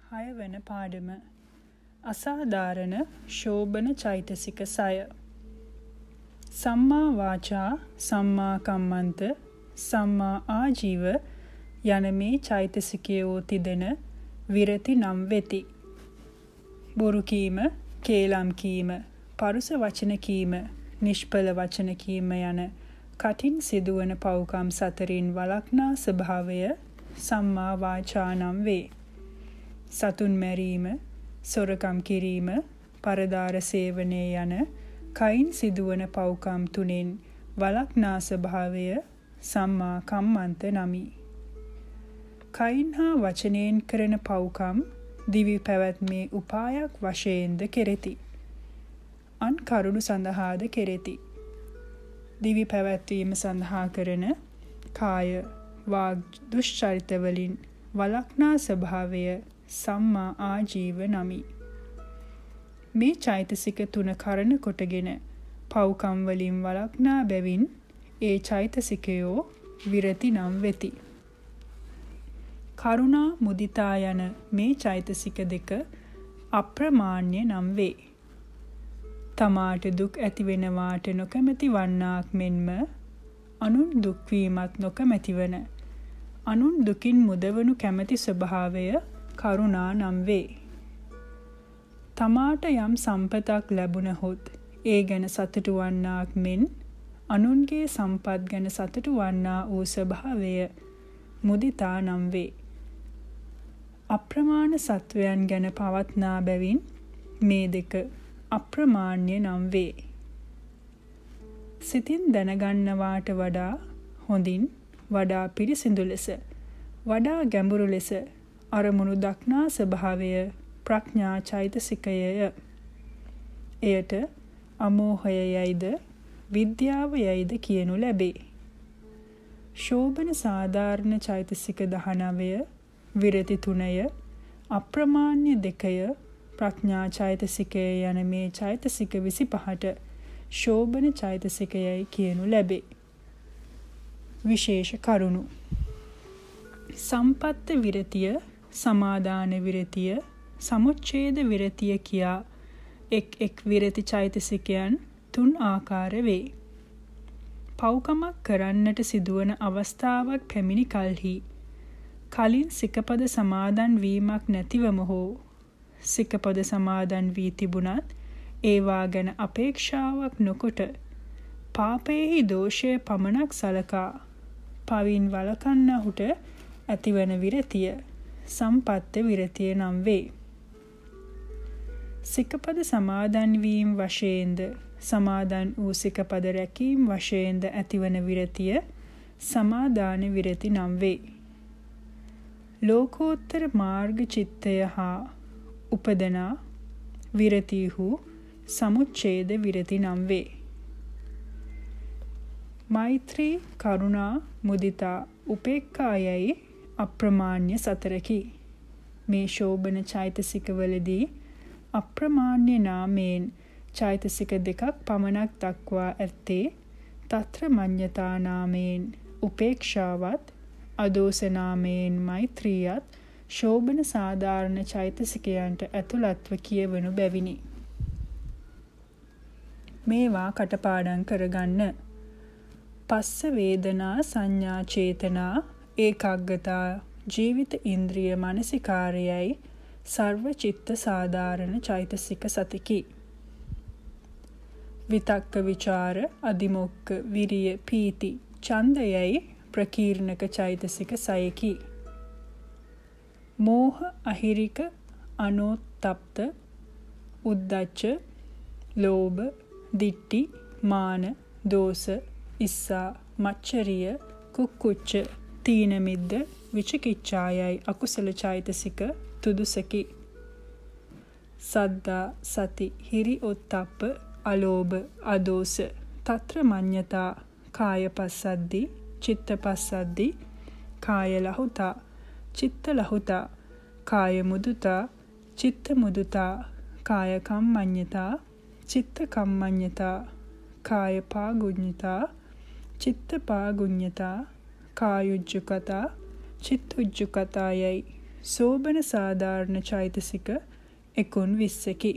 හයවන පාඩම අසාධාරණ ශෝභන චෛතසික සය. සම්මා වාචා, සම්මා කම්මන්ත, සම්මා ආජීව යන මේ චෛතසිකයෝ තිදෙන විරති නම් වෙති. බොරු කීම, කේලම් කීම, පරුස වචන කීම, නිෂ්ඵල වචන කීම යන කටින් සිදුවන පව්කම් සතරින් වළක්නා ස්වභාවය සම්මා වාචා නම් වේ. සතුන් මැරීම, සොරකම් කිරීම, පරදාර සේවනය යන කයින් සිදුවන පව්කම් තුනෙන් වළක්නා ස්වභාවය සම්මා කම්මන්ත නමි. කයින් හා වචනයෙන් කරන පව්කම් දිවි පැවැත්මේ උපායක් වශයෙන්ද කෙරෙති. අන් කරුණු සඳහාද කෙරෙති. දිවි පැවැත්වීම සඳහා කරන කාය වාග් දුෂ්චරිතවලින් වළක්නා ස්වභාවය සම්මා ආජීව නමි. මේ චෛතසික තුන කරන කොටගෙන පව්කම් වලින් වළක්නා බැවින් ඒ චෛතසිකයෝ විරති නම් වෙති. කරුණා මුදිතා යන මේ චෛතසික දෙක අප්‍රමාණ්‍ය නම් වේ. තමාට දුක් ඇතිවෙනවාට නොකමැති වන්නාක් මෙන්ම අනුන් දුක් වීමත් නොකමැති වන අනුන් දුකින් මුදවනු කැමැති ස්වභාවය කරුණා නම් වේ. තමාට යම් සම්පතක් ලැබුණහොත් ඒ ගැන සතුටු වන්නාක් මෙන් අනුන්ගේ සම්පත් ගැන සතුටු වන්නා වූ ස්වභාවය මුදිතා නම් වේ. අප්‍රමාණ සත්වයන් ගැන පවත්නා බැවින් මේ දෙක අප්‍රමාණ්‍ය නම් වේ. සිතින් දැනගන්නවාට වඩා හොඳින්, වඩා පිරිසිදු ලෙස, වඩා ගැඹුරු ලෙස අරමුණු දක්නා ස්වභාවය ප්‍රඥා චෛතසිකයය. එයට අමෝහය යයිද විද්‍යාව යයිද කියනු ලැබේ. ශෝභන සාධාරණ චෛතසික 19, විරති 3, අප්‍රමාණ්‍ය 2, ප්‍රඥා චෛතසිකය යන මේ චෛතසික 25ට ශෝභන චෛතසිකයයි කියනු ලැබේ. විශේෂ කරුණු: සම්පත්ත විරතිය, සමාදාන විරතිය, සමුච්ඡේද විරතිය කියා එක් විරති චෛතසිකයන් 3 ආකාර වේ. පව්කමක් කරන්නට සිදුවන අවස්ථාවක් පැමිණි කලෙහි කලින් සිකපද සමාදන් වීමක් නැතිවම හෝ සිකපද සමාදන් වී තිබුණත් ඒවා ගැන අපේක්ෂාවක් නොකොට පාපයෙහි දෝෂය පමණක් සලකා පවින් වළකන්නහුට ඇතිවන විරතිය සම්පත්ත විරතිය නම් වේ. සිකපද සමාදන් වීම වශයෙන්ද සමාදන් වූ සිකපද රැකීම වශයෙන්ද ඇතිවන විරතිය සමාදාන විරති නම් වේ. ලෝකෝත්තර මාර්ග චිත්තය හා උපදනා විරතිහු සමුච්ඡේද විරති නම් වේ. මෛත්‍රී, කරුණා, මුදිතා, උපේක්ඛා යයි අප්‍රමාණ්‍ය සතරකි. මේ ශෝභන චෛතසිකවලදී අප්‍රමාණ්‍ය නාමයෙන් චෛතසික දෙකක් පමණක් දක්වා ඇත්තේ තත්‍ර මඤ්ඤතා නාමයෙන් උපේක්ෂාවත්, අදෝස නාමයෙන් මෛත්‍රියත් ශෝභන සාධාරණ චෛතසිකයන්ට ඇතුළත්ව කියවනු බැවිනි. මේවා කටපාඩම් කරගන්න. පස්ස වේදනා සංඥා චේතනා ඒකාග්‍රතා ජීවිත ඉන්ද්‍රිය මනසිකාරයයි සර්ව චිත්ත සාධාරණ චෛතසික සතකි. විතක්ක විචාර අදිමොක්ක විරිය පීති ඡන්දයයි ප්‍රකීර්ණක චෛතසික සයකි. මෝහ අහිරික අනෝත්තප්ත උද්ධච්ච ලෝභ දිට්ඨි මාන දෝස ඉස්සා මච්චරිය කුක්කුච්ච තීන මිද්ද විචිකිච්ඡායයි අකුසල චෛතසික තුදුසකි. සද්දා සති හිරි ඔත්තප්ප අලෝභ අදෝස තත්‍ර මඤ්ඤතා කාය පස්සද්දි චිත්ත පස්සද්දි කාය ලහුතා චිත්ත ලහුතා කාය මුදුතා චිත්ත මුදුතා කාය කම්මඤ්ඤතා චිත්ත කම්මඤ්ඤතා කාය පාගුඤ්ඤතා චිත්ත පාගුඤ්ඤතා කායුජ්ජකතා චිත්තුජ්ජකතා යයි සෝබන සාධාරණ චෛතසික 19කි.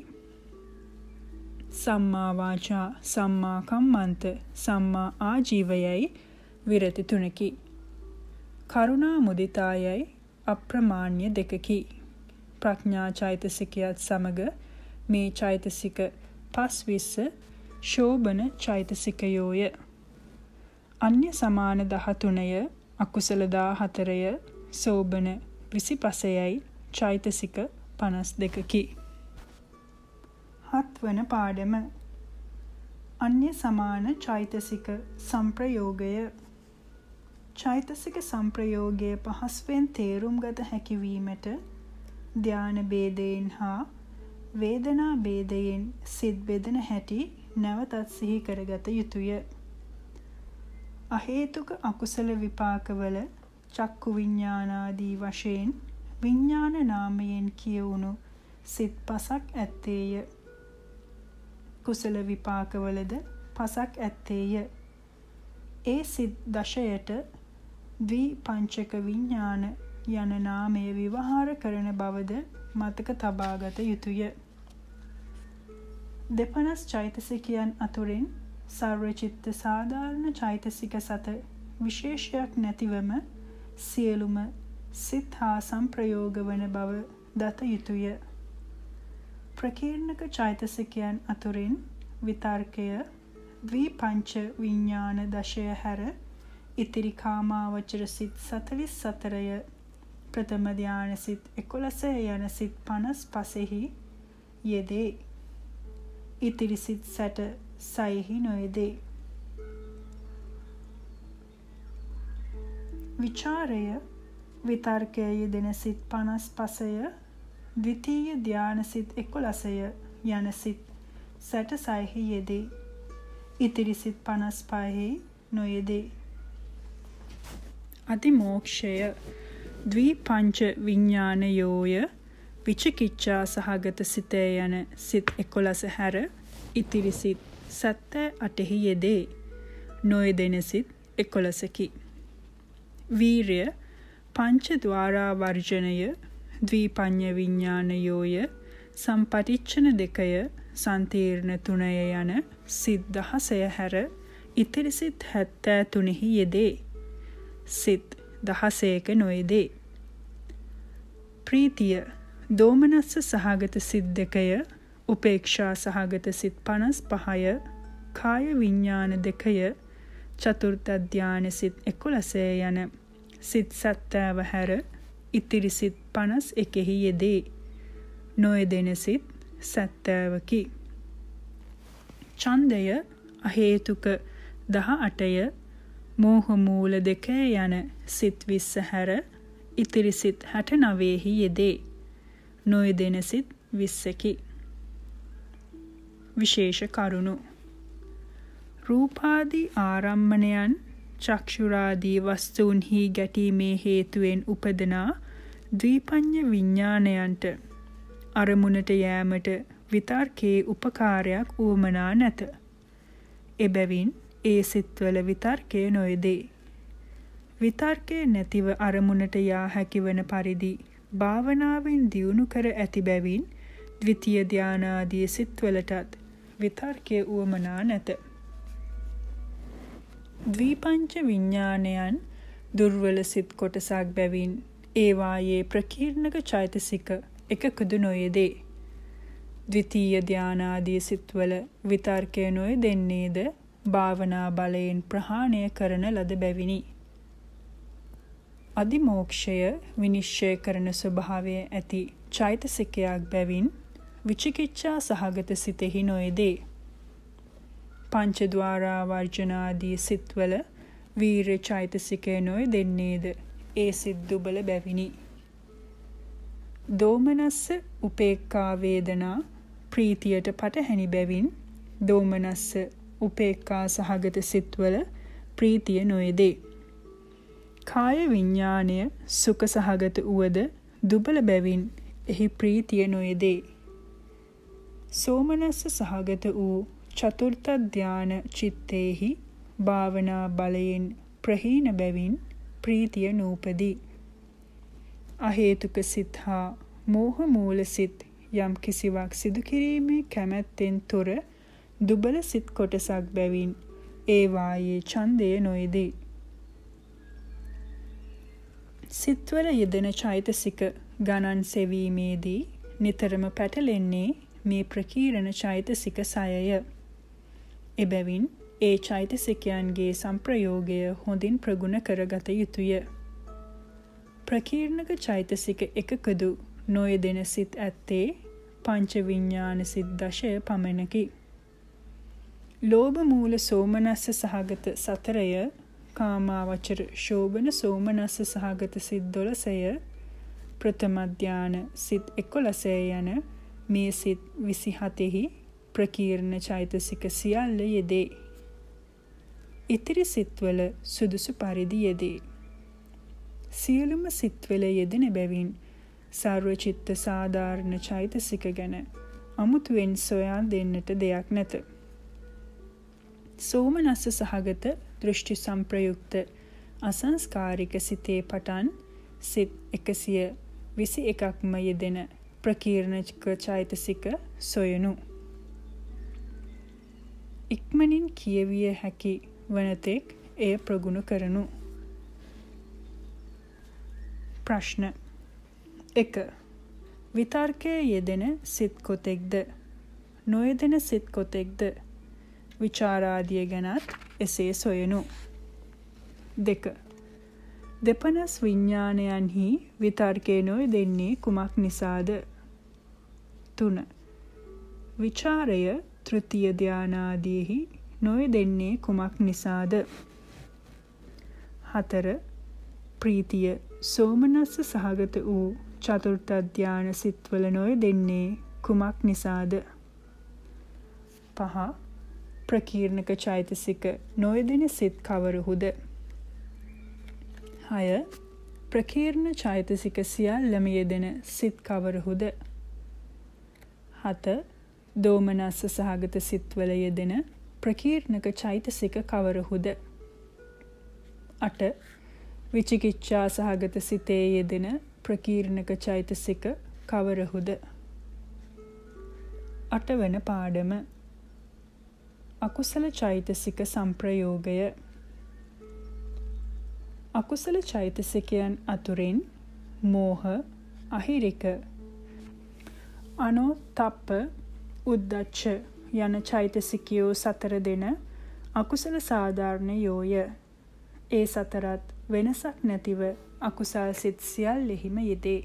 සම්මා වාචා, සම්මා කම්මන්ත, සම්මා ආජීවයයි විරති 3කි. කරුණා මුදිතායයි අප්‍රමාණ්‍ය 2කි. ප්‍රඥා චෛතසිකයත් සමග මේ චෛතසික 5 ශෝබන චෛතසිකයෝය. අන්‍ය සමාන 13ය, අකුසල 14ය, සෝබන 25යි චෛතසික 52කි. 7 වන පාඩම. අන්‍ය සමාන චෛතසික සම්ප්‍රයෝගය. චෛතසික සම්ප්‍රයෝගයේ පහස්වෙන් තේරුම් ගත හැකි වීමට ධාන ભેදයෙන් හා වේදනා ભેදයෙන් සිත් බෙදෙන හැටි නැවතත් සිහි කරගත යුතුය. අහේතුක අකුසල විපාකවල චක්කු විඤ්ඤාණාදී වශයෙන් විඤ්ඤාණ නාමයෙන් කියවුණු සිත් 5ක් ඇත්තේය. කුසල විපාකවලද 5ක් ඇත්තේය. ඒ සිත් 10ට ද්විපංචක විඤ්ඤාණ යන නාමය විවහාර කරන බවද මතක තබාගත යුතුය. දෙපනස් චෛතසිකයන් අතුරින් සර්වචිත්ත සාධාරණ චෛතසික 7 විශේෂයක් නැතිවම සියලුම සිත් හා සංප්‍රයෝග වන බව දත යුතුය. ප්‍රකීර්ණක චෛතසිකයන් අතුරින් විතර්කය, ද්විපංච විඤ්ඤාණ දශය හැර ඉතිරි කාමාවචර සිත් 44ය, ප්‍රථම ධාන සිත් 11 යන සිත් 55 යෙදේ. ඉතිරි සිත් 66 නොයෙදේ. විචාරය, විතර්කය යෙදෙන සිත් 55ය, ද්විතීය ධාන සිත් 11ය යන සිත් 66 යෙදේ. ඉතිරි සිත් 55 නොයෙදේ. අතිමෝක්ෂය, ද්විපංච විඤ්ඤාණයෝය, විචිකිච්ඡා සහගත සිතේ යන සිත් 11 හැර ඉතිරි සිත් 78 යෙදේ. නොයෙදෙන සිත් 11කි. වීර්ය, පංච ద్వාරා වර්ජනය, ද්විපඤ්ඤ විඤ්ඤාණයෝය, සම්පටිච්ඡන 2ය, සන්තීර්ණ 3ය යන සිත් 16 හැර ඉතිරි සිත් 73 යෙදේ. සිත් 16ක නොයෙදේ. ප්‍රීතිය, දෝමනස්ස සහගත සිත් 2ය, උපේක්ෂා සහගත සිත් 55ය, කාය විඤ්ඤාණ 2ය, චතුර්ථ ධාන සිත් 11 යන සිත් 70 හැර ඉතිරි සිත් 51 යෙදේ. නොයෙදෙන සිත් 70කි. ඡන්දය, අහේතුක 18ය, මෝහ මූල 2 යන සිත් 20 හැර ඉතිරි සිත් 69 යෙදේ. නොයෙදෙන සිත් 20කි. විශේෂ කරුණු. රූපාදී ආරම්මණයන් චක්ෂුරාදී වස්තුන්හි ගැටීමේ හේතුවෙන් උපදනා ද්විපඤ්ඤ විඤ්ඤාණයන්ට අරමුණට යෑමට විතර්කයේ උපකාරයක් උවමනා නැත. එබැවින් ඒ සිත්වල විතර්කය නොයෙදේ. විතර්කය නැතිව අරමුණට යා හැකිවන පරිදි භාවනාවෙන් දියුණු කර ඇති බැවින් ද්විතීය ධානාදී සිත්වලටත් විතර්කය උවමනා නැත. ද්විපංච විඤ්ඤාණයන් දුර්වල සිත් කොටසක් බැවින් ඒවායේ ප්‍රකීර්ණක චෛතසික එකකුදු නොයෙදේ. ද්විතීය ධානාදී සිත්වල විතර්කය නොයෙදෙන්නේද භාවනා බලයෙන් ප්‍රහාණය කරන ලද බැවිනි. අදිමෝක්ෂය විනිශ්චය කරන ස්වභාවය ඇති චෛතසිකයක් බැවින් විචිකිච්ඡා සහගත සිතෙහි නොයෙදේ. පංචද්වාරා වර්ජනාදී සිත්වල වීර්ය චෛතසිකය නොයෙදෙන්නේද ඒ සිත් දුබල බැවිනි. දෝමනස්ස, උපේක්ඛා වේදනා ප්‍රීතියට පටහැනි බැවින් දෝමනස්ස, උපේක්ඛා සහගත සිත්වල ප්‍රීතිය නොයෙදේ. කාය විඤ්ඤාණය සුඛ සහගත උවද දුබල බැවින් එහි ප්‍රීතිය නොයෙදේ. සෝමනස්ස සහගත වූ චතුර්ථ ධාන චිත්තේහි භාවනා බලයෙන් ප්‍රහීන බැවින් ප්‍රීතිය නූපදී. අහේතුක සිත් හා මෝහ මූල සිත් යම් කිසිවක් සිදු කිරීමේ කැමැත්තෙන් තොර දුබල සිත් කොටසක් බැවින් ඒවායේ ඡන්දය නොයේදී. සිත්වල යෙදෙන චෛතසික ගණන් සෙවීමේදී නිතරම පැටලෙන්නේ මේ ප්‍රකීර්ණ චෛතසික සයය. එබැවින් ඒ චෛතසිකයන්ගේ සංප්‍රයෝගය හොඳින් ප්‍රගුණ කරගත යුතුය. ප්‍රකීර්ණක චෛතසික එකකදු නොයෙදෙන සිත් ඇත්තේ පංච විඥාන සිත් දශය පමණකි. ලෝභ මූල සෝමනස්ස සහගත සතරය, කාමාවචර ශෝභන සෝමනස්ස සහගත සිත් 12ය, ප්‍රථම ධාන සිත් 11 යන මේ සිත් 27හි ප්‍රකීර්ණ චෛතසික සියල්ල යෙදේ. ඉතිරි සිත්වල සුදුසු පරිදි යෙදේ. සියලුම සිත්වල යෙදෙන බැවින් සර්ව චිත්ත සාධාරණ චෛතසික ගැන අමුතුවෙන් සොයා දෙන්නට දෙයක් නැත. සෝමනස්ස සහගත දෘෂ්ටි සංප්‍රයුක්ත අසංස්කාරික සිතේ පටන් සිත් 121ක්ම යෙදෙන ප්‍රකීර්ණක චෛතසික සොයනු. ඉක්මනින් කියවිය හැකි වනතෙක් එය ප්‍රගුණ කරනු. ප්‍රශ්න 1. විතර්කයේ යෙදෙන සිත් කොතෙක්ද? නොයෙදෙන සිත් කොතෙක්ද? විචාරාදිය ගැනත් එසේ සොයනු. 2. දෙපනස් විඥානයන්හි විතර්කේ නොයෙදෙන්නේ කුමක් නිසාද? 3. විචාරය තෘතීය ධානාදීහි නොයෙදෙන්නේ කුමක් නිසාද? 4. ප්‍රීතිය සෝමනස්ස සහගත වූ චතුර්ථ ධාන සිත්වල නොයෙදෙන්නේ කුමක් නිසාද? 5. ප්‍රකීර්ණක චෛතසික නොයෙදෙන සිත් කවරහුද? 6. ප්‍රකීර්ණ චෛතසික සියල්ලම යෙදෙන සිත් කවරහුද? 7. දෝමනස්ස සහගත සිත්වල යෙදෙන ප්‍රකීර්ණක චෛතසික කවරහුද? 8. විචිකිච්ඡා සහගත සිතේ යෙදෙන ප්‍රකීර්ණක චෛතසික කවරහුද? 8 වන පාඩම අකුසල චෛතසික සංප්‍රයෝගය. අකුසල චෛතසිකයන් අතුරින් මෝහ, අහිරික, අනෝතප්ප, උද්ධච්ච යන චෛතසිකයෝ 4 දෙන අකුසල සාධාරණයෝය. ඒ 4ත් වෙනසක් නැතිව අකුසල් සිත් සියල්ලෙහිම යෙදේ.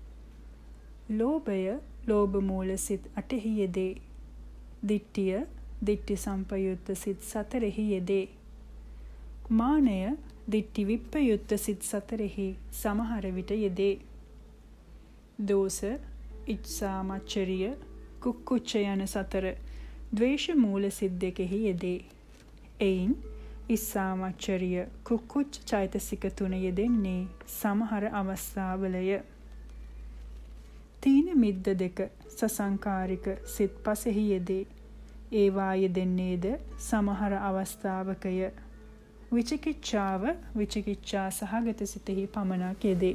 ලෝභය ලෝභ මූල සිත් 8හි යෙදේ. දිට්ඨිය දිට්ඨි සම්පයුත්ත සිත් 4හි යෙදේ. මානය දිට්ඨි විප්පයුත්ත සිත් 4හි සමහර විට යෙදේ. දෝෂ, ඉච්ඡා මච්චරිය, කුක්කුච්ච යන 4 ද්වේෂ මූල සිත් 2හි යෙදේ. එයින් ඉස්සා මච්චරිය, කුක්කුච්ච චෛතසික 3 යෙදෙන්නේ සමහර අවස්ථාවලය. තීන මිද්ද 2 සසංකාරික සිත් 5හි යෙදේ. ඒවා යෙදෙන්නේද සමහර අවස්ථාවකය. විචිකිච්ඡාව විචිකිච්ඡා සහගත සිතෙහි පමණක් යෙදේ.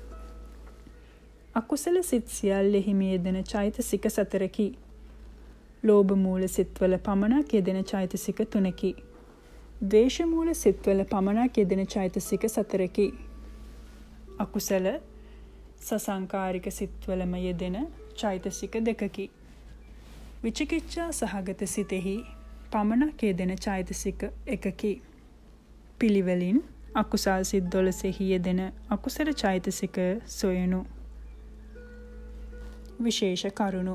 අකුසල සිත් සියල්ලෙහිම යෙදෙන චෛතසික 4කි. ලෝභ මූල සිත්වල පමණක් යෙදෙන චෛතසික 3කි. ද්වේෂ මූල සිත්වල පමණක් යෙදෙන චෛතසික 4කි. අකුසල සසංකාරික සිත්වලම යෙදෙන චෛතසික 2කි. විචිකිච්ඡා සහගත සිතෙහි පමණක් යෙදෙන චෛතසික 1කි. පිළිවෙලින් අකුසල් සිත් 12හි යෙදෙන අකුසල චෛතසික සොයනු. විශේෂ කරුණු.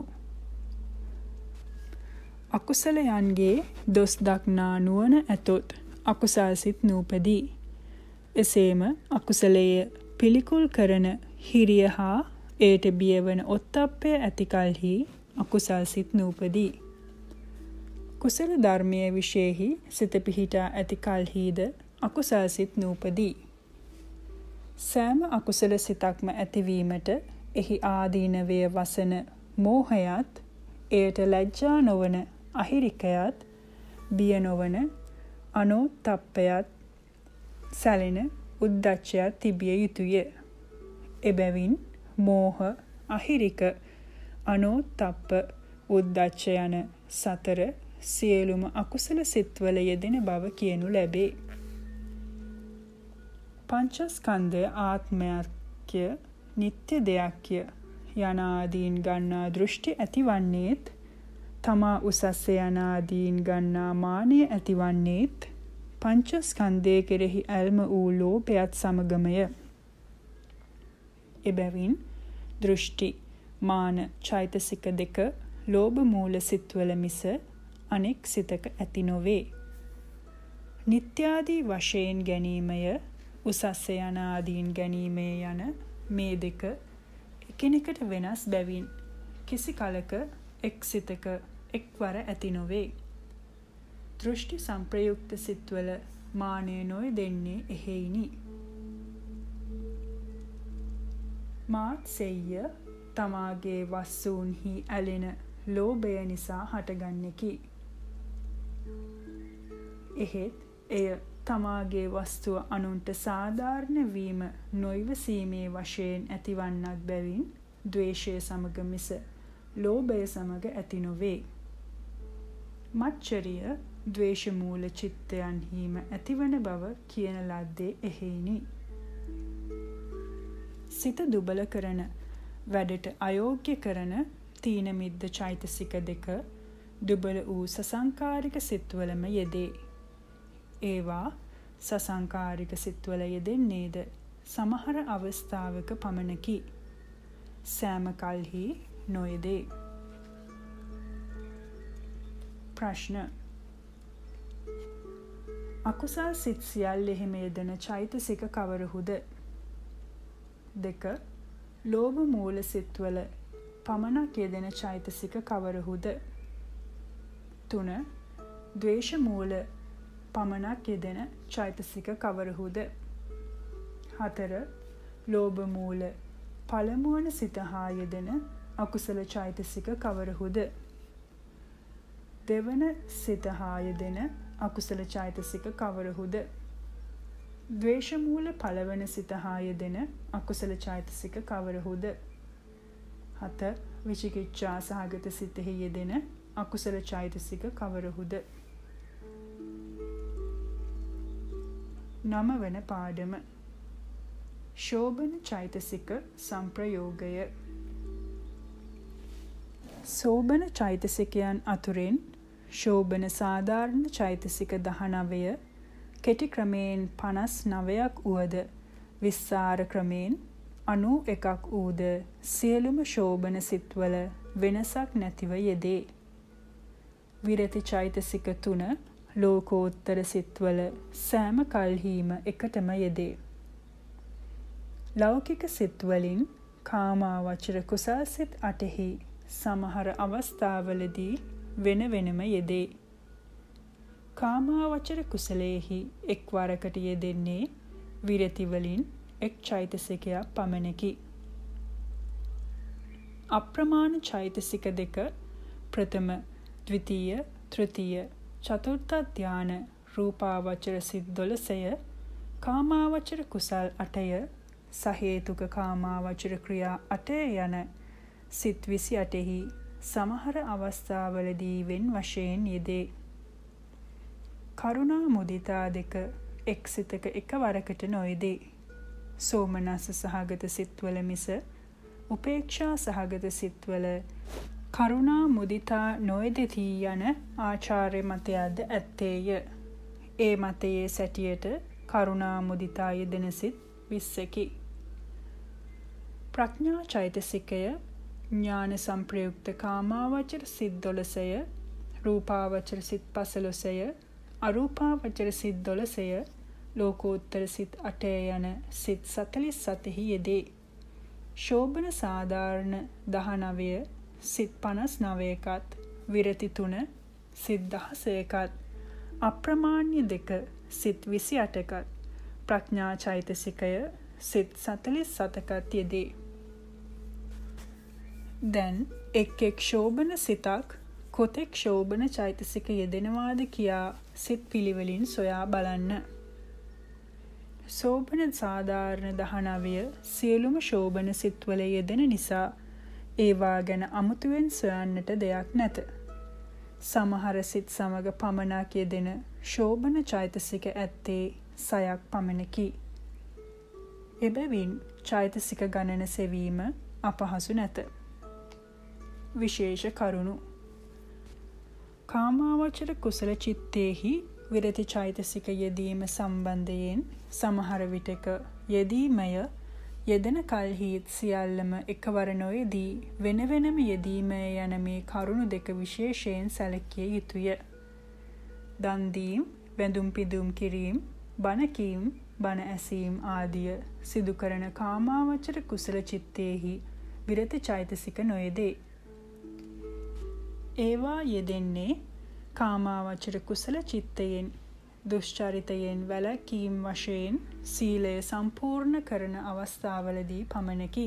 අකුසලයන්ගේ දොස් දක්නා නුවණ ඇතොත් අකුසල් සිත් නූපදී. එසේම අකුසලයේ පිළිකුල් කරන හිරිය හා ඒට බියවන ඔත්තප්පය ඇති කලෙහි අකුසල් සිත් නූපදී. කුසල ධර්මයේ විශේෂෙහි සිත පිහිටා ඇති කලෙහිද අකුසල් සිත් නූපදී. සෑම අකුසල සිතක්ම ඇතිවීමට එහි ආදීනවය වසන මෝහයත්, එයට ලැජ්ජා නොවන අහිරිකයත්, බිය නොවන අනෝතප්පයත්, සැලෙන උද්ධච්චයත් තිබිය යුතුය. එබැවින් මෝහ, අහිරික, අනෝත්තප්ප, උද්ධච්ච යන සතර සියලුම අකුසල සිත්වල යෙදෙන බව කියනු ලැබේ. පංචස්කන්ධය ආත්මයක්ය, නිත්‍ය දෙයක්ය යනාදීන් ගන්නා දෘෂ්ටි ඇතිවන්නේත්, තමා උසස්ස යනාදීන් ගන්නා මානය ඇතිවන්නේත් පංචස්කන්ධය කෙරෙහි ඇල්ම වූ ලෝභයත් සමගමය. එබැවින් දෘෂ්ටි, මාන චෛතසික දෙක ලෝභ මූල සිත්වල මිස අනෙක් සිතක ඇති නොවේ. නිත්‍යාදී වශයෙන් ගැනීමය, උසස්ස යනාදීන් ගැනීමය යන මේ දෙක එකිනෙකට වෙනස් බැවින් කිසි කලක එක් සිතක එක්වර ඇති නොවේ. දෘෂ්ටි සංප්‍රයුක්ත සිත්වල මානය නොයදෙන්නේ එහෙයිනි. මාත් සෙය්‍ය තමාගේ වස්සූන්හි ඇලෙන ලෝභය නිසා හටගන්නකි. එහෙත් එය තමාගේ වස්තුව අනුන්ට සාධාරණ වීම නොයිවසීමේ වශයෙන් ඇතිවන්නක් බැවින් ද්වේෂය සමග මිස ලෝභය සමග ඇති නොවේ. මච්චරිය ද්වේෂ මූල චිත්තයන්හිම ඇතිවන බව කියන ලද්දේ එහෙයිනි. සිත දුබල කරන, වැඩට අයෝග්‍ය කරන තීන මිද්ද චෛතසික දෙක දුබල වූ සසංකාරික සිත්වලම යෙදේ. ඒවා සසංකාරික සිත්වල යෙදෙන්නේද සමහර අවස්ථාවක පමණකි. සෑම කල්හි නොයෙදේ. ප්‍රශ්න. අකුසල් සිත් සියල්ලෙහිම යෙදෙන චෛතසික කවරහුද? 2. ලෝභ මූල සිත්වල පමණක් යෙදෙන චෛතසික කවරහුද? 3. ද්වේෂ මූල පමණක් යෙදෙන චෛතසික කවරහුද? 4. ලෝභ මූල පළමුවන සිත හා යෙදෙන අකුසල චෛතසික කවරහුද? දෙවන සිත හා යෙදෙන අකුසල චෛතසික කවරහුද? ද්වේෂ මූල පළවන සිත හා යෙදෙන අකුසල චෛතසික කවරහුද? 7. විචිකිච්ඡා සහගත සිතෙහි යෙදෙන අකුසල චෛතසික කවරහුද? 9 වන පාඩම. ශෝභන චෛතසික සංප්‍රයෝගය. සෝභන චෛතසිකයන් අතුරෙන් ශෝභන සාධාරණ චෛතසික 19 කෙටි ක්‍රමයෙන් 59ක් වුවද විස්සාර ක්‍රමයෙන් 91ක් වූද සියලුම ශෝභන සිත්වල වෙනසක් නැතිව යෙදේ. විරති චෛතසික 3 ලෝකෝත්තර සිත්වල සෑම කල්හිම එකටම යෙදේ. ලෞකික සිත්වලින් කාමාවචර කුසල් සිත් 8හි සමහර අවස්ථාවලදී වෙන වෙනම යෙදේ. කාමාවචර කුසලයේහි එක් වරකට යෙදෙන්නේ විරති වලින් එක් චෛතසිකයක් පමණකි. අප්‍රමාණ චෛතසික දෙක ප්‍රථම, ද්විතීය, තෘතීය, චතුර්ථ ධාන රූපාවචර සිත් 12, කාමාවචර කුසල් 8, සහේතුක කාමාවචර ක්‍රියා 8 යන සිත් 28හි සමහර අවස්ථාවලදී වෙන් වශයෙන් යෙදේ. කරුණා මුදිතා දෙක එක් සිතක එකවරකට නොයෙදේ. සෝමනස්ස සහගත සිත්වල මිස උපේක්ෂා සහගත සිත්වල කරුණා මුදිතා නොයෙදෙති යන ආචාර්ය මතයද ඇත්තේය. ඒ මතයේ සැටියට කරුණා මුදිතා යෙදෙන සිත් 20කි. ප්‍රඥා චෛතසිකය ඥාන සංප්‍රයුක්ත කාමාවචර සිත් 12, රූපාවචර සිත් 15, අරූපාවචර සිත් 12, ලෝකෝත්තර සිත් 8 යන සිත් 47හි යෙදේ. ශෝභන සාධාරණ 19 සිත් 59කත්, විරති 3 සිත් 16කත්, අප්‍රමාණ්‍ය 2 සිත් 28කත්, ප්‍රඥා චෛතසිකය සිත් 47කත් යෙදේ. දැන් එක් එක් ශෝභන සිතක් කොතෙක් ශෝභන චෛතසික යෙදෙනවාද කියා සිත් පිළිවෙලින් සොයා බලන්න. සෝබන සාධාරණ 19 සියලුම ශෝබන සිත්වල යෙදෙන නිසා ඒවා ගැන අමුතුවෙන් සොයන්නට දෙයක් නැත. සමහර සිත් සමග පමණක් යෙදෙන ශෝබන චෛතසික ඇත්තේ 6ක් පමණකි. එබැවින් චෛතසික ගණන සෙවීම අපහසු නැත. විශේෂ කරුණු. කාමාවචර කුසල චිත්තේහි විරති චෛතසික යෙදීම සම්බන්ධයෙන් සමහර විටක යෙදීමය යෙදෙන කල්හිත් සියල්ලම එකවර නොයෙදී වෙන වෙනම යෙදීමය යන මේ කරුණු දෙක විශේෂයෙන් සැලකිය යුතුය. දන් දීම්, වැඳුම් පිදුම් කිරීම, බණ කීම්, බණ ඇසීම් ආදිය සිදු කරන කාමාවචර කුසල චිත්තේහි විරති චෛතසික නොයෙදේ. ඒවා යෙදෙන්නේ කාමාවචර කුසල චිත්තයෙන් දුෂ්චරිතයෙන් වැළකීම් වශයෙන් සීලය සම්පූර්ණ කරන අවස්ථාවලදී පමණකි.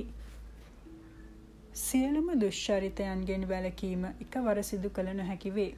සියලුම දුෂ්චරිතයන්ගෙන් වැළකීම එකවර සිදු කළ නොහැකි වේ.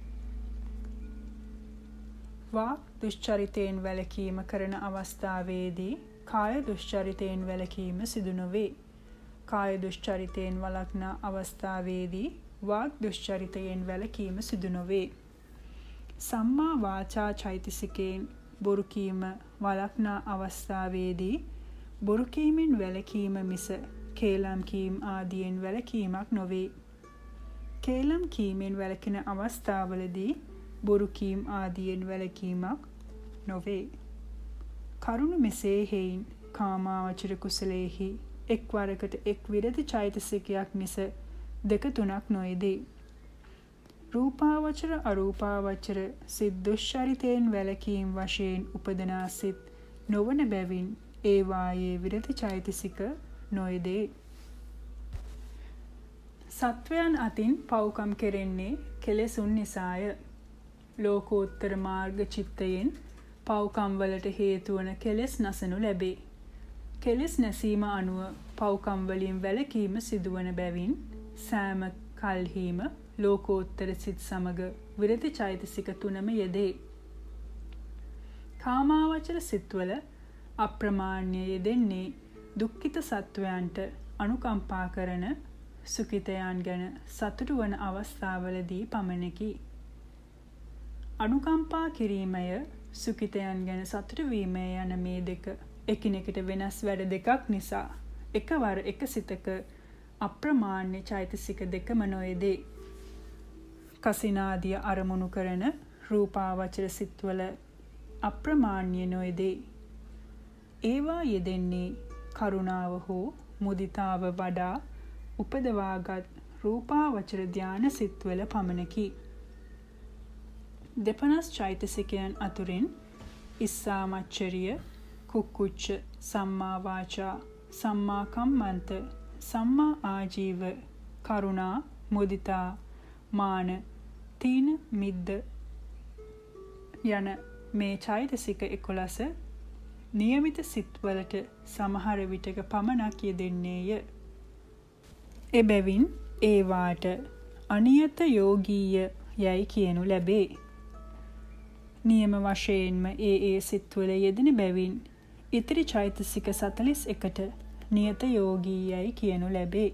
වාක් දුෂ්චරිතයෙන් වැළකීම කරන අවස්ථාවේදී කාය දුෂ්චරිතයෙන් වැළකීම සිදු නොවේ. කාය දුෂ්චරිතයෙන් වළක්නා අවස්ථාවේදී වාග් දුෂ්චරිතයෙන් වැළකීම සිදු නොවේ. සම්මා වාචා චෛතසිකයෙන් බොරු කීම වළක්නා අවස්ථාවේදී බොරු කීමෙන් වැළකීම මිස කේලම් කීම ආදියෙන් වැළකීමක් නොවේ. කේලම් කීමෙන් වැළකෙන අවස්ථාවලදී බොරු කීම ආදියෙන් වැළකීමක් නොවේ. කරුණ මෙසේ හේයින් කාමාවචර කුසලයේහි එක්වරකට එක් විරති චෛතසිකයක් මිස දෙක තුනක් නොයේදී. රූපාවචර අරූපාවචර සිත් දුෂ්චරිතයෙන් වැළකීම් වශයෙන් උපදනා සිත් නොවන බැවින් ඒවායේ විරති චෛතසික නොයේදී. සත්වයන් අතින් පව්කම් කෙරෙන්නේ කෙලෙසුන් නිසාය. ලෝකෝත්තර මාර්ග චිත්තයෙන් පව්කම් වලට හේතු වන කෙලෙස් නසනු ලැබේ. කෙලෙස් නැසීම අනුව පව්කම් වලින් වැළකීම සිදුවන බැවින් සෑම කල්හිම ලෝකෝත්තර සිත් සමග විරති චෛතසික තුනම යෙදේ. කාමාවචර සිත්වල අප්‍රමාණ්‍ය යෙදෙන්නේ දුක්ඛිත සත්වයන්ට අනුකම්පා කරන සුඛිතයන් ගැන සතුටු වන අවස්ථාවලදී පමණකි. අනුකම්පා කිරීමය සුඛිතයන් ගැන සතුටු වීමය යන මේ දෙක එකිනෙකට වෙනස් වැඩ දෙකක් නිසා එකවර එක සිතක අප්‍රමාණ්‍ය චෛතසික දෙකම නොයේදී. කසිනාදිය අරමුණු කරන රූපාවචර සිත්වල අප්‍රමාණ්‍ය නොයේදී. ඒවා යෙදෙන්නේ කරුණාව හෝ මුදිතාව වඩා උපදවාගත් රූපාවචර ධාන සිත්වල පමණකි. දෙපනස් චෛතසිකයන් අතුරින් ඉස්සාමච්චරිය, කුක්කුච්ච, සම්මා වාචා, සම්මා කම්මන්ත, සම්මා ආජීව, කරුණා, මුදිතා, මාන, තීන මිද්ද යන මේ චෛතසික 11 නියමිත සිත්වලට සමහර විටක පමණක් යෙදෙන්නේය. එබැවින් ඒවාට අනියත යෝගීය යයි කියනු ලැබේ. නියම වශයෙන්ම ඒ සිත්වල යෙදෙන බැවින් ඉතිරි චෛතසික 41ට නියත යෝගී යයි කියනු ලැබේ.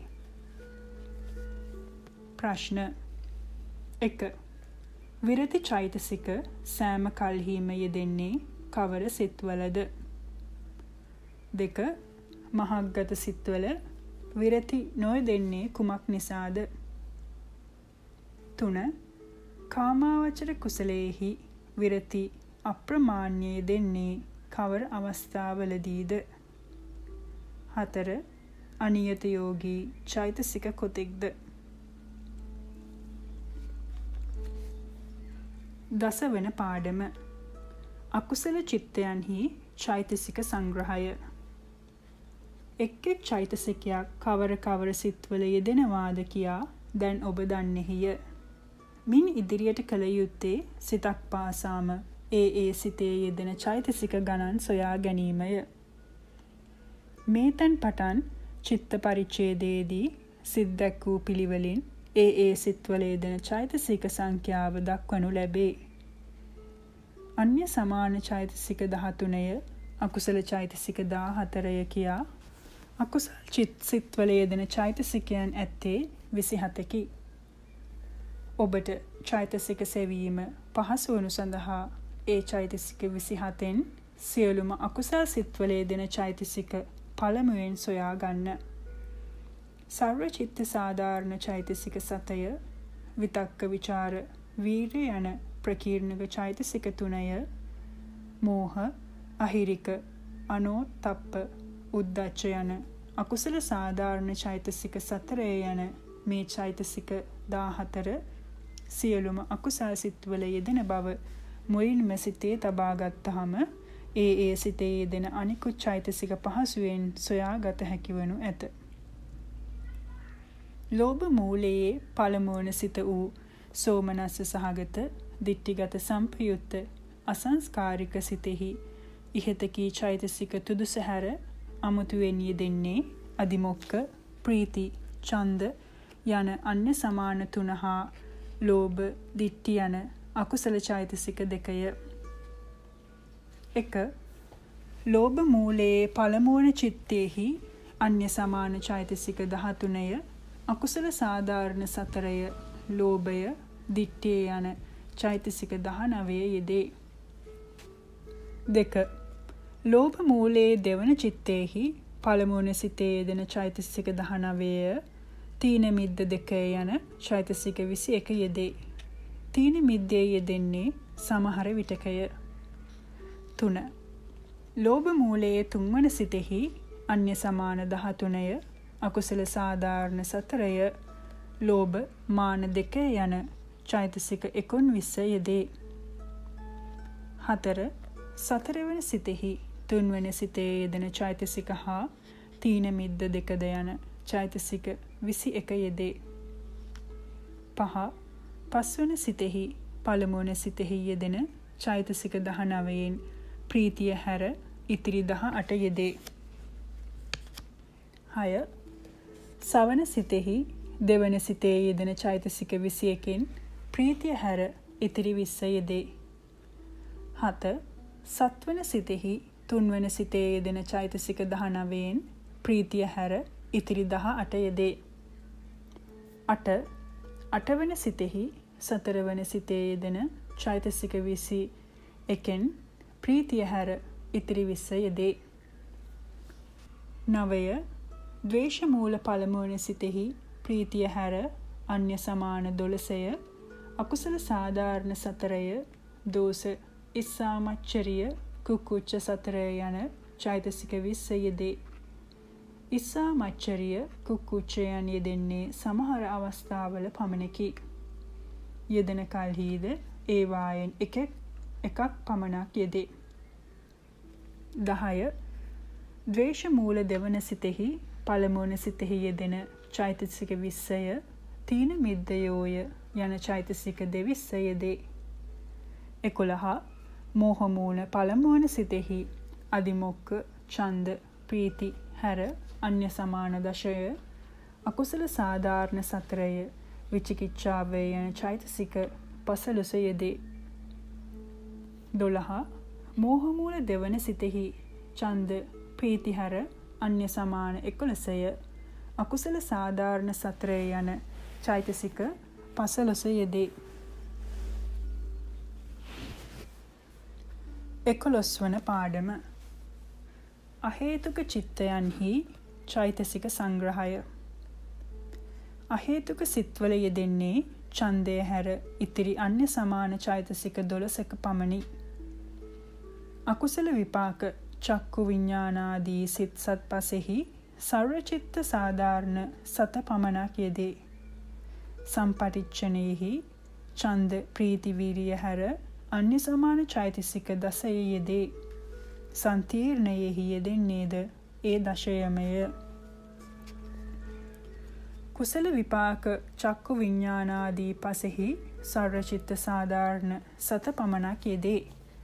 ප්‍රශ්න 1. විරති චෛතසික සෑම කල්හිම යෙදෙන්නේ කවර සිත්වලද? 2. මහග්ගත සිත්වල විරති නොයෙදෙන්නේ කුමක් නිසාද? 3. කාමාවචර කුසලයේහි විරති අප්‍රමාණ්‍ය යෙදෙන්නේ කවර අවස්ථාවලදීද? 4. අනියත යෝගී චෛතසික කොතෙක්ද? දසවන පාඩම. අකුසල චිත්තයන්හි චෛතසික සංග්‍රහය. එක් එක් චෛතසිකයක් කවර සිත්වල යෙදෙනවාද කියා දැන් ඔබ දන්නෙහිය. මින් ඉදිරියට කළ යුත්තේ සිතක් පාසාම ඒ සිතේ යෙදෙන චෛතසික ගණන් සොයා ගැනීමය. මේ තැන් පටන් චිත්ත පරිච්ඡේදයේදී සිත් දැක් වූ පිළිවෙලින් ඒ සිත්වල යෙදෙන චෛතසික සංඛ්‍යාව දක්වනු ලැබේ. අන්‍ය සමාන චෛතසික 13ය අකුසල චෛතසික 14ය කියා අකුසල් සිත්වල යෙදෙන චෛතසිකයන් ඇත්තේ 27කි. ඔබට චෛතසික සෙවීම පහසු වනු සඳහා ඒ චෛතසික 27න් සියලුම අකුසල් සිත්වල යෙදෙන චෛතසික පළමුවෙන් සොයා ගන්න. සර්ව චිත්ත සාධාරණ චෛතසික 7ය, විතක්ක විචාර වීර්ය යන ප්‍රකීර්ණක චෛතසික 3ය, මෝහ අහිරික අනෝතප්ප උද්දච්ච යන අකුසල සාධාරණ චෛතසික 4 යන මේ චෛතසික 14 සියලුම අකුසල් සිත්වල යෙදෙන බව මුලින්ම සිතේ තබා ගත්තහම ඒ සිතේ යෙදෙන අනිකුත් චෛතසික පහසුවෙන් සොයාගත හැකි වනු ඇත. ලෝභ මූලයේ පළමුවන සිත වූ සෝමනස්ස සහගත දිට්ඨිගත සම්පයුත්ත අසංස්කාරික සිතෙහි ඉහත කී චෛතසික තුදුස හැර අමුතුවෙන් යෙදෙන්නේ අදිමොක්ඛ, ප්‍රීති, ඡන්ද යන අන්‍ය සමාන තුන හා ලෝභ, දිට්ඨි යන අකුසල චෛතසික දෙකය. 1. ලෝභ මූලයේ පළමුවන චිත්තේහි අන්‍ය සමාන චෛතසික 13ය, අකුසල සාධාරණ 4ය, ලෝභය, දිට්ඨිය යන චෛතසික 19ය යෙදේ. 2. ලෝභ මූලයේ දෙවන චිත්තේහි පළමුවන සිතේ යෙදෙන චෛතසික 19ය, තීන මිද්ද 2 යන චෛතසික 21 යෙදේ. තීන මිද්දේ යෙදෙන්නේ සමහර විටකය. 3. ලෝභ මූලයේ තුන්වන සිතෙහි අන්‍ය සමාන 13ය, අකුසල සාධාරණ 4ය, ලෝභ, මාන 2 යන චෛතසික 19 යෙදේ. 4. සතරවන සිතෙහි තුන්වන සිතේ යෙදෙන චෛතසික හා තීන මිද්ද 2 යන චෛතසික 21 යෙදේ. 5. පස්වන සිතෙහි පළමුවන සිතෙහි යෙදෙන චෛතසික 19න් ප්‍රීතිය හැර ඉතිරි 18 යෙදේ. 6. සවන සිතෙහි දෙවන සිතේ යෙදෙන චෛතසික 21න් ප්‍රීතිය හැර ඉතිරි 20 යෙදේ. 7. සත්වන සිතෙහි තුන්වන සිතේ යෙදෙන චෛතසික 19න් ප්‍රීතිය හැර ඉතිරි 18 යෙදේ. 8. අටවන සිතෙහි සතරවන සිතේ යෙදෙන චෛතසික 21න් ප්‍රීතිය හැර ඉතිරි 20 යෙදේ. 9. ද්වේෂ මූල පළමුවන සිතෙහි ප්‍රීතිය හැර අන්‍ය සමාන 12ය, අකුසල සාධාරණ 4ය, දෝෂ, ඉස්සාමච්චරිය, කුක්කුච්ච 4 යන චෛතසික 20 යෙදේ. ඉස්සාමච්චරිය, කුක්කුච්චයන් යෙදෙන්නේ සමහර අවස්ථාවල පමණකි. යෙදෙන කල්හිද ඒවායෙන් එකක් පමණක් යෙදේ. 10. ද්වේෂ මූල දෙවන සිතෙහි පළමුවන සිතෙහි යෙදෙන චෛතසික 20ය, තීන මිද්දයෝය යන චෛතසික 20 යෙදේ. 11. මෝහ මූල පළමුවන සිතෙහි අදිමොක්ඛ, ඡන්ද, ප්‍රීති හැර අන්‍ය සමාන 10ය, අකුසල සාධාරණ 4ය, විචිකිච්ඡාව යන චෛතසික 15 යෙදේ. 12. මෝහ මූල දෙවන සිතෙහි ඡන්ද, ප්‍රීති හැර අන්‍ය සමාන 11ය, අකුසල සාධාරණ 4 යන චෛතසික 15 යෙදේ. 11 වන පාඩම. අහේතුක චිත්තයන්හි චෛතසික සංග්‍රහය. අහේතුක සිත්වල යෙදෙන්නේ ඡන්දය හැර ඉතිරි අන්‍ය සමාන චෛතසික 12ක පමණි. අකුසල විපාක චක්කු විඥානාදී සිත් සත්පසෙහි සර්වචිත්ත සාධාරණ 7 පමණක් යෙදේ. සම්පටිච්ඡනයෙහි ඡන්ද, ප්‍රීති, වීරිය හැර අන්‍ය සමාන චෛතසික 10 යෙදේ. සන්තීර්ණයෙහි යෙදෙන්නේද ඒ 10මය. කුසල විපාක චක්කු විඥානාදී පසෙහි සර්වචිත්ත සාධාරණ 7 පමණක් යෙදේ.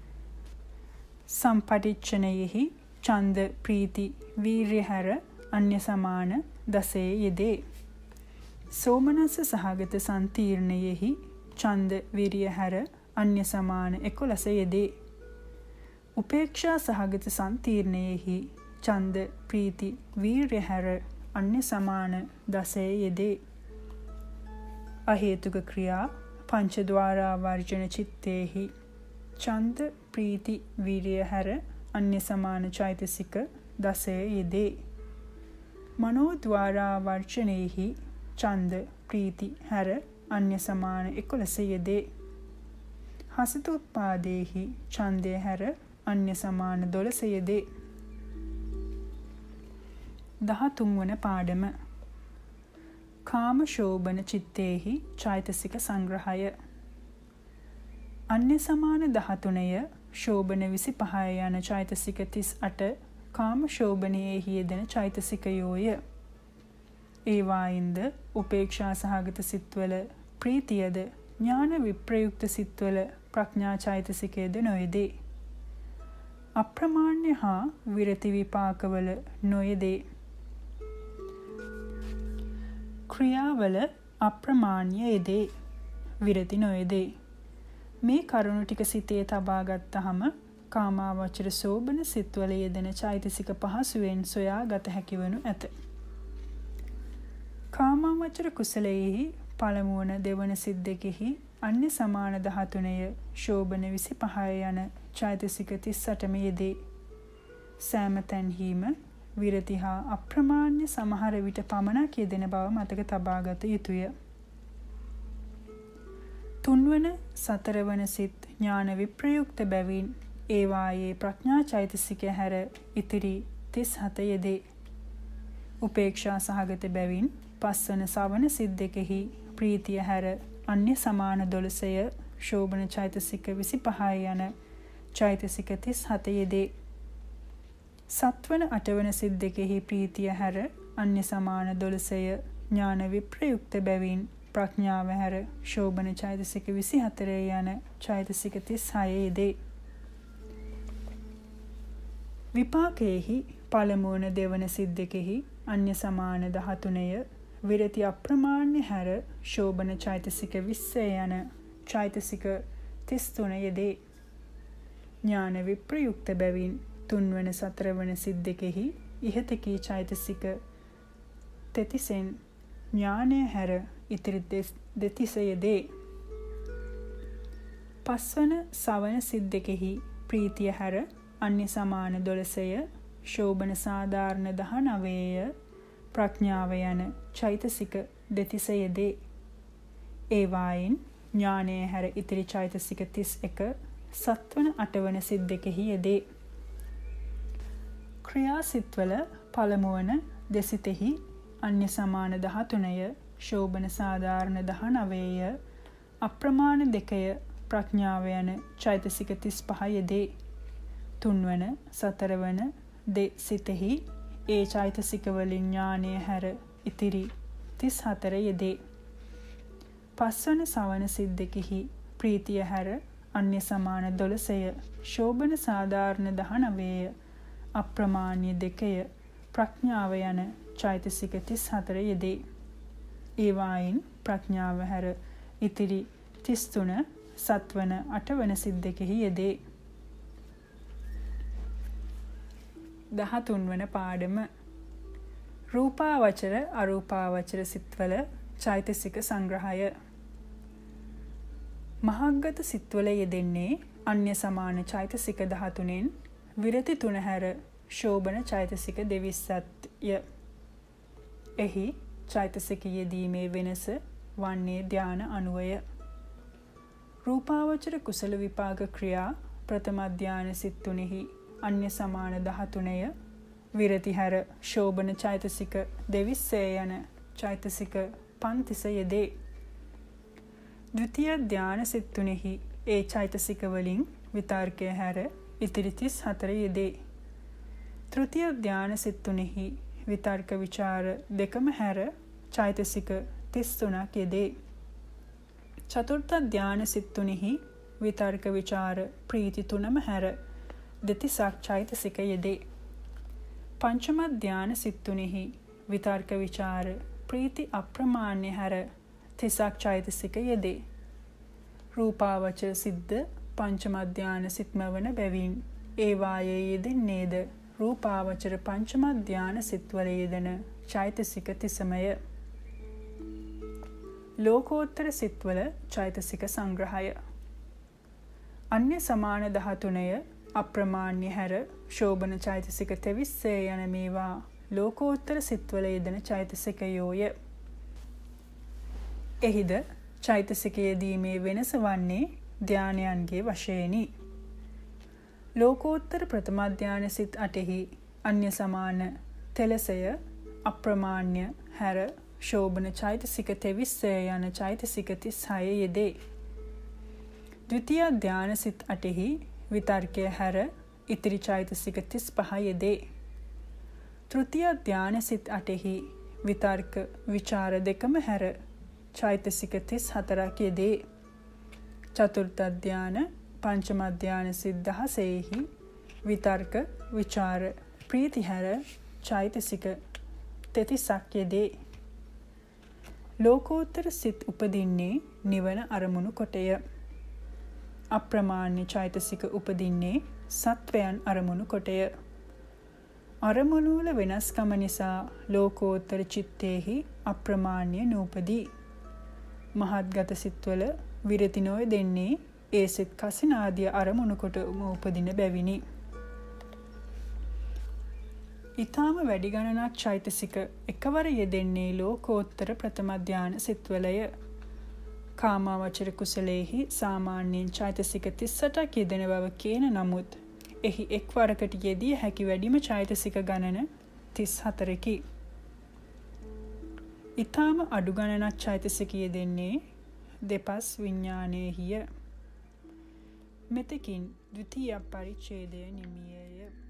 සම්පටිච්ඡනයෙහි ඡන්ද, ප්‍රීති, වීර්ය හැර අන්‍ය සමාන 10 යෙදේ. සෝමනස්ස සහගත සන්තීර්ණයෙහි ඡන්ද, විරිය හැර අන්‍ය සමාන 11 යෙදේ. උපේක්ෂා සහගත සම්තීර්ණයෙහි ඡන්ද ප්‍රීති වීර්ය හැර අන්‍ය සමාන දසයේ යෙදේ. අහේතුක ක්‍රියා පංචද්වාරා වර්ජන චිත්තේහි ඡන්ද ප්‍රීති වීර්ය හැර අන්‍ය සමාන චෛතසික දසයේ යෙදේ. මනෝද්වාරා වර්ජනේහි ඡන්ද ප්‍රීති හැර අන්‍ය සමාන 11 යෙදේ. හසිතෝත්පාදේහි ඡන්දය හැර අන්‍ය සමාන 12 යෙදේ. 13 වන පාඩම කාම ශෝභන චිත්තේහි චෛතසික සංග්‍රහය. අන්‍ය සමාන 13ය ශෝභන 25 යන චෛතසික 38 කාම ශෝභනයේහි යෙදෙන චෛතසිකයෝය. ඒවායින්ද උපේක්ෂා සහගත සිත්වල ප්‍රීතියද ඥාන විප්‍රයුක්ත සිත්වල ප්‍රඥා චෛතසිකයද නොයදේ. අප්‍රමාණ්‍ය හා විරති විපාකවල නොයදේ. ක්‍රියාවල අප්‍රමාණ්‍ය යෙදේ. විරති නොයදේ. මේ කරුණු ටික සිතේ තබා ගත්තහම කාමාවචර සෝබන සිත්වල යෙදෙන චෛතසික පහසුවෙන් සොයා ගත හැකි වනු ඇත. කාමාවචර කුසලයෙහි පළමුවන දෙවන සිත් දෙකෙහි අන්‍ය සමාන 13ය ශෝභන 25 යන චෛතසික 38ම යෙදේ. සෑම තැන්හිම විරති හා අප්‍රමාණ්‍ය සමහර විට පමණක් යෙදෙන බව මතක තබා ගත යුතුය. තුන්වන සතරවන සිත් ඥාන විප්‍රයුක්ත බැවින් ඒවායේ ප්‍රඥා චෛතසිකය හැර ඉතිරි 37 යෙදේ. උපේක්ෂා සහගත බැවින් පස්වන සවන සිත් දෙකෙහි ප්‍රීතිය හැර අන්‍ය සමාන 12ය ශෝභන චෛතසික 25 යන චෛතසික 37 යෙදේ. සත්වන අටවන සිත් දෙකෙහි ප්‍රීතිය හැර අන්‍ය සමාන 12ය ඥාන විප්‍රයුක්ත බැවින් ප්‍රඥාව හැර ශෝභන චෛතසික 24 යන චෛතසික 36 යෙදේ. විපාකයේහි පළමුවන දෙවන සිත් දෙකෙහි අන්‍ය සමාන 13ය විරති අප්‍රමාණ්‍ය හැර ශෝභන චෛතසික 20 යන චෛතසික 33 යෙදේ. ඥාන විප්‍රයුක්ත බැවින් තුන්වන සතරවන සිත් දෙකෙහි ඉහත කී චෛතසික 33න් ඥානය හැර ඉතිරි 32 යෙදේ. පස්වන සවන සිත් දෙකෙහි ප්‍රීතිය හැර අන්‍ය සමාන 12ය ශෝභන සාධාරණ 19ය ප්‍රඥාව යන චෛතසික 32 යෙදේ. ඒවායින් ඥානය හැර ඉතිරි චෛතසික 31 සත්වන අටවන සිත් දෙකෙහි යෙදේ. ක්‍රියා සිත්වල පළමුවන දෙසිතෙහි අන්‍ය සමාන 13ය ශෝභන සාධාරණ 19ය අප්‍රමාණ 2ය ප්‍රඥාව යන චෛතසික 35 යෙදේ. තුන්වන සතරවන දෙසිතෙහි ඒ චෛතසික වලින් ඥානය හැර ඉතිරි 34 යෙදේ. පස්වන සවන සිත් දෙකෙහි ප්‍රීතිය හැර අන්‍ය සමාන 12ය ශෝභන සාධාරණ 19ය අප්‍රමාණ්‍ය 2ය ප්‍රඥාව යන චෛතසික 34 යෙදේ. ඒවායින් ප්‍රඥාව හැර ඉතිරි 33 සත්වන අටවන සිත් දෙකෙහි යෙදේ. 13 වන පාඩම රූපාවචර අරූපාවචර සිත්වල චෛතසික සංග්‍රහය. මහග්ගත සිත්වල යෙදෙන්නේ අන්‍ය සමාන චෛතසික 13න් විරති 3 හැර ශෝභන චෛතසික 22ය. එහි චෛතසික යෙදීමේ වෙනස වන්නේ ධාන අනුවය. රූපාවචර කුසල විපාක ක්‍රියා ප්‍රථම ධාන සිත් 3හි අන්‍ය සමාන 13ය විරති හැර ශෝභන චෛතසික 22 යන චෛතසික 35 යෙදේ. ද්විතීය ධාන සිත් 3හි ඒ චෛතසික වලින් විතර්කය හැර ඉතිරි 34 යෙදේ. තෘතීය ධාන සිත් 3හි විතර්ක විචාර දෙකම හැර චෛතසික 33ක් යෙදේ. චතුර්ථ ධාන සිත් 3හි විතර්ක විචාර ප්‍රීති 3ම හැර දෙතිසක් චෛතසික යෙදේ. පංචම ධාන සිත් 3හි විතර්ක විචාර ප්‍රීති අප්‍රමාණ්‍ය හැර 30ක් චෛතසික යෙදේ. රූපාවචර සිද්ද පංචම ධාන සිත්ම වන බැවින් ඒ වායේ යෙදෙන්නේද රූපාවචර පංචම ධාන සිත්වල යෙදෙන චෛතසික 30මය. ලෝකෝත්තර සිත්වල චෛතසික සංග්‍රහය. අන්‍ය සමාන 13ය අප්‍රමාණ්‍ය හැර ශෝභන චෛතසික 23 යන මේවා ලෝකෝත්තර සිත්වල යෙදෙන චෛතසිකයෝය. එහිද චෛතසික යෙදීමේ වෙනස වන්නේ ධානයන්ගේ වශයෙනි. ලෝකෝත්තර ප්‍රථම ධාන සිත් 8හි අන්‍ය සමාන තෙලසය අප්‍රමාණ්‍ය හැර ශෝභන චෛතසික 23 යන චෛතසික 36 යෙදේ. ද්විතීය ධාන සිත් 8හි විතර්කය හැර ඉතිරි චෛතසික 35 යෙදේ. තෘතීය ධාන සිත් 8හි විතර්ක විචාර දෙකම හැර චෛතසික 34ක් යෙදේ. චතුර්ථ ධාන පංචම ධාන සිත් 16හි විතර්ක විචාර ප්‍රීති හැර චෛතසික 33ක් යෙදේ. ලෝකෝත්තර සිත් උපදින්නේ නිවන අරමුණු කොටය. අප්‍රමාණ්‍ය චෛතසික උපදින්නේ සත්වයන් අරමුණු කොටය. අරමුණු වල වෙනස්කම නිසා ලෝකෝත්තර චිත්තේහි අප්‍රමාණ්‍ය නූපදී. මහත්ගත සිත්වල විරති නොයෙදෙන්නේ ඒ සිත් කසින ආදී අරමුණු කොට උපදින බැවිනි. ඊටාම වැඩි ගණනක් චෛතසික එකවර යෙදෙන්නේ ලෝකෝත්තර ප්‍රථම ධාන සිත්වලය. කාමාවචර කුසලේහි සාමාන්‍යයෙන් චෛතසික 38ක් යෙදෙන බව කියන නමුත් එහි එක්වරකට යෙදිය හැකි වැඩිම චෛතසික ගණන 34කි. ඊටාම අඩු ගණනක් චෛතසික යෙදෙන්නේ දෙපස් විඥානයේහිය. මෙතකින් ද්විතීය පරිච්ඡේදය නිමියේය.